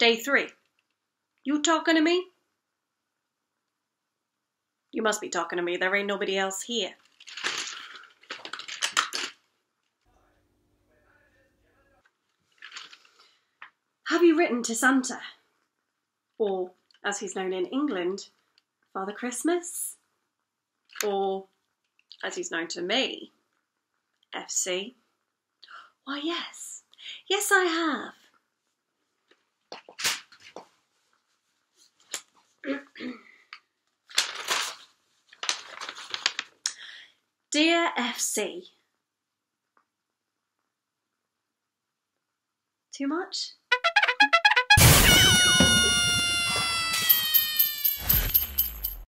A3. You talking to me? You must be talking to me. There ain't nobody else here. Have you written to Santa? Or, as he's known in England, Father Christmas? Or, as he's known to me, FC? Why, yes. Yes, I have. Dear FC. Too much?